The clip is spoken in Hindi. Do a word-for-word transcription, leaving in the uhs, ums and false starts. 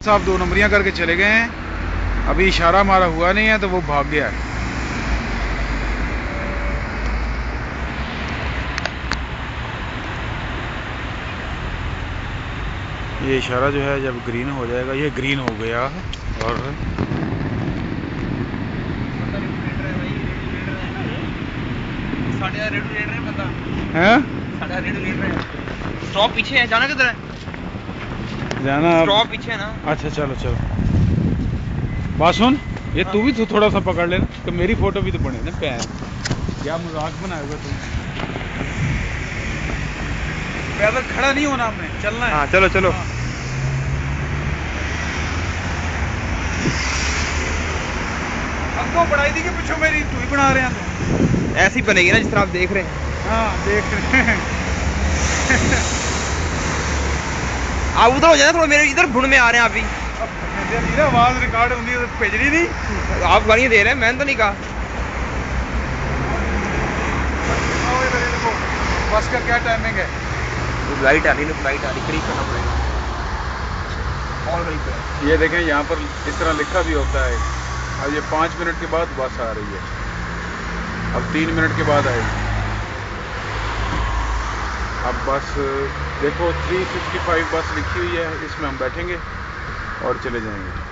साहब दो नंबरियां करके चले गए हैं, अभी इशारा हमारा हुआ नहीं है तो वो भाग गया है। ये इशारा जो है जब ग्रीन हो जाएगा, ये ग्रीन हो गया और स्टॉप पीछे है, जाना किधर है? जाना स्टॉप पीछे है ना। अच्छा चलो चलो। बात सुन, ये हाँ। तू भी तो थोड़ा सा पकड़ लेना तो मेरी फोटो भी तो बने ना। पैर क्या मजाक बनाएगा तुम? पैदल खड़ा नहीं होना, हमने चलना है। हाँ चलो चलो। हाँ। अब तो बढ़ाई दी कि पीछे मेरी तू ही बना रहे हैं तो ऐसी बनेगी ना जिस तरह आप देख रहे हैं। हाँ देख रहे हैं। आप उधर हो जाए थोड़ा, मेरे इधर भुन में आ रहे हैं आप भी। आवाज रिकॉर्ड होती है भेजनी नहीं। आप गालियां दे रहे हैं, मैंने तो नहीं कहा। बस का क्या टाइमिंग है? लाइट आ रही है, लाइट आ रही, करीब करना पड़ेगा। और करीब करें। ये देखें यहाँ पर इस तरह लिखा भी होता है। अब ये पाँच मिनट के बाद बस आ रही है, अब तीन मिनट के बाद आएगी। अब बस देखो तीन सौ पचपन बस लिखी हुई है, इसमें हम बैठेंगे और चले जाएंगे।